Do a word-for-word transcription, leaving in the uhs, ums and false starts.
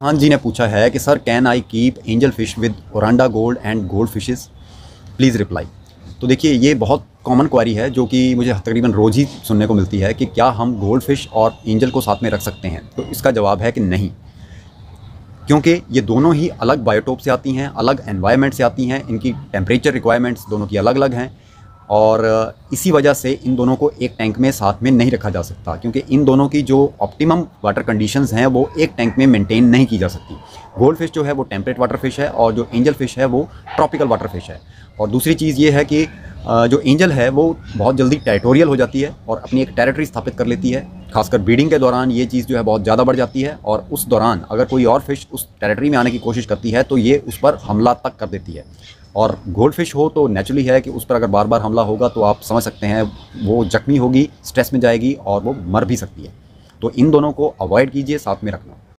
खान जी ने पूछा है कि sir can I keep angel fish with oranda gold and gold fishes, please reply. तो देखिए ये बहुत कॉमन क्वेरी है जो कि मुझे तकरीबन रोज़ ही सुनने को मिलती है कि क्या हम गोल्ड फिश और एंजल को साथ में रख सकते हैं। तो इसका जवाब है कि नहीं, क्योंकि ये दोनों ही अलग बायोटोप से आती हैं, अलग एनवायरनमेंट से आती हैं, इनकी टेम्परेचर रिक्वायरमेंट्स दोनों की अलग अलग हैं और इसी वजह से इन दोनों को एक टैंक में साथ में नहीं रखा जा सकता, क्योंकि इन दोनों की जो ऑप्टिमम वाटर कंडीशंस हैं वो एक टैंक में मेंटेन नहीं की जा सकती। गोल्ड फिश जो है वो टेम्परेट वाटर फिश है और जो एंजल फिश है वो ट्रॉपिकल वाटर फिश है। और दूसरी चीज़ ये है कि जो एंजल है वो बहुत जल्दी टेरिटोरियल हो जाती है और अपनी एक टेरिटरी स्थापित कर लेती है। खासकर ब्रीडिंग के दौरान ये चीज़ जो है बहुत ज़्यादा बढ़ जाती है और उस दौरान अगर कोई और फिश उस टेरिटरी में आने की कोशिश करती है तो ये उस पर हमला तक कर देती है। और गोल्ड फिश हो तो नेचुरली है कि उस पर अगर बार बार हमला होगा तो आप समझ सकते हैं वो जख्मी होगी, स्ट्रेस में जाएगी और वो मर भी सकती है। तो इन दोनों को अवॉइड कीजिए साथ में रखना।